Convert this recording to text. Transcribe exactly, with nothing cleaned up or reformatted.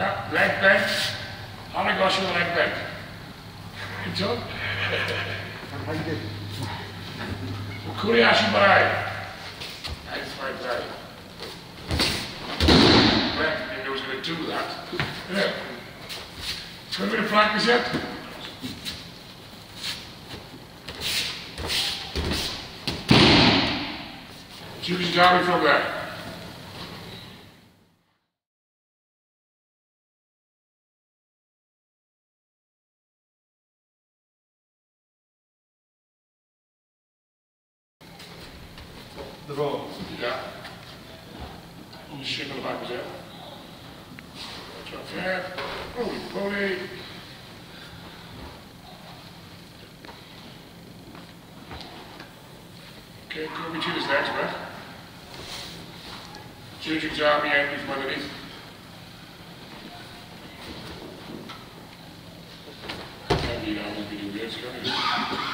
Yeah, leg bent. How many got your leg bent? Good job. How you doing? Kuriashi Barai. Nice fight right. Brent didn't know he was going to do that. Yeah. It's going to be the practice yet? Choose your target from there. The roll. Yeah. You shake on the back of it. Drop your head. Holy moly. Okay, go between his legs, man. Change your jaw behind from underneath. Can't be down, we'll be doing this, can you?